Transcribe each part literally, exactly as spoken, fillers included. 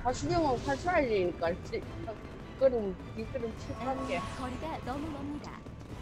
가시경은 팔출알리니까 그럼 뒷걸음 칠할게. 거리가 너무 멉니다.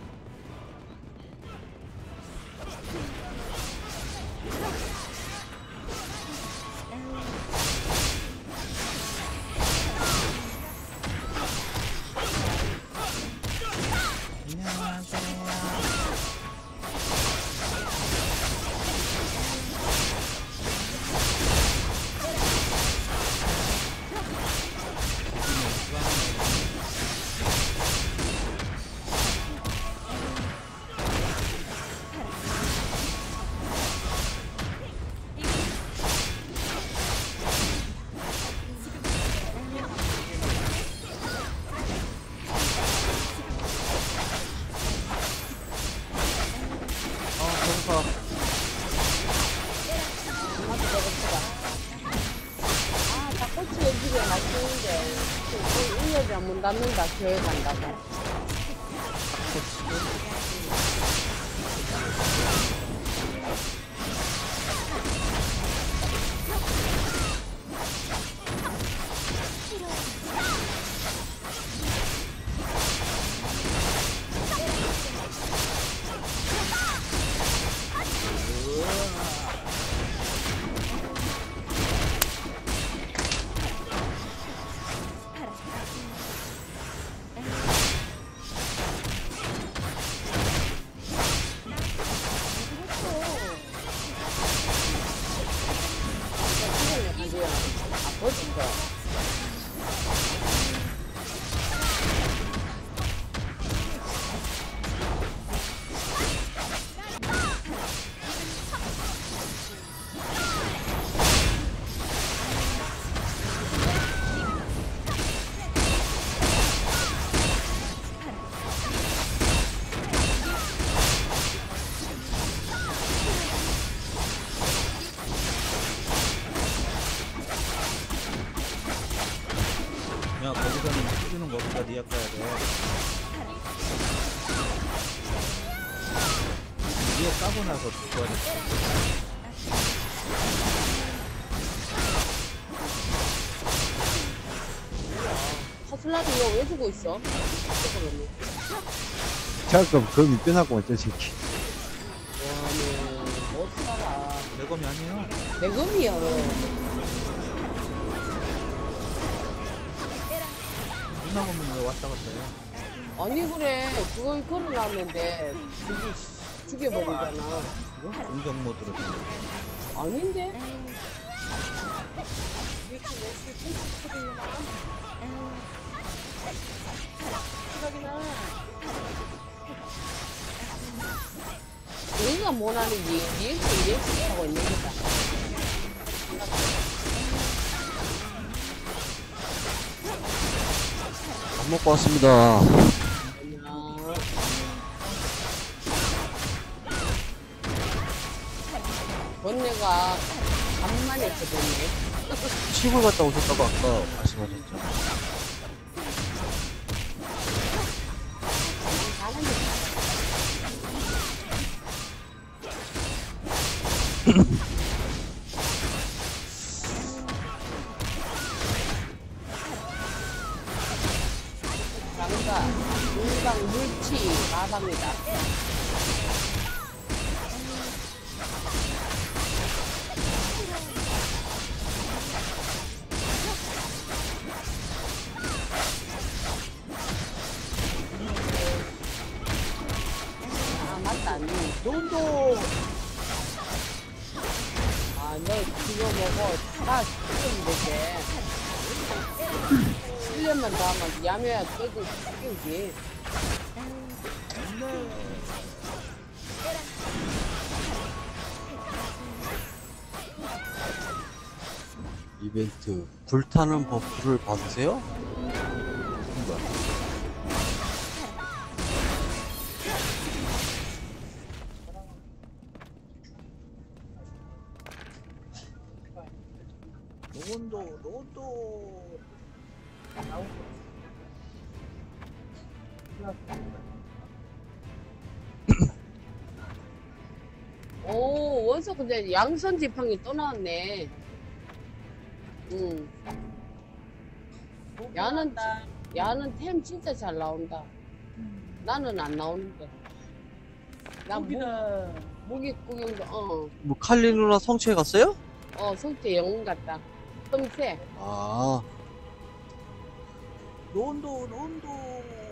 문 닫는다, 교회 간다고. 야, 거기서는 해주는 거 없다. 니약 가야 돼. 니에 까고 나서 구하랬어. 파슬라도 이거 왜 주고 있어? 잠깐 검이 빼놨구만 저 새끼. 와는 못 살아. 내 검이 아니에요. 내 금이야. 누나 검은 왜 왔다 갔다 해? 아니 그래 그걸 걸어놨는데 죽이 죽여버리잖아. 이거? 공격 모드로 돼. 아닌데? 우리가 못하는지 리액션 리액션 하고 있는 거다. 밥 먹고 왔습니다. 번뇌가 간만에 했거든요. 시골 갔다 오셨다고 아까 말씀하셨죠. 장가, 물방, 물치, 마방이다. 아, 맞다. 너도. 아, 너 그거 먹어. 다 죽으면 되지. 일 년만 더 하면 야매야 깨고 깨우지. 이벤트 불타는 버프를 받으세요? 로건도 로건도 오, 원서 근데 양선 지팡이 또 나왔네. 응. 야는, 야는 템 진짜 잘 나온다. 나는 안 나오는데. 난 무, 여기다. 무기 구경도, 어, 뭐 칼리 누나 성취해 갔어요? 어, 성체 영웅 같다. 틈새. 아 론도 론도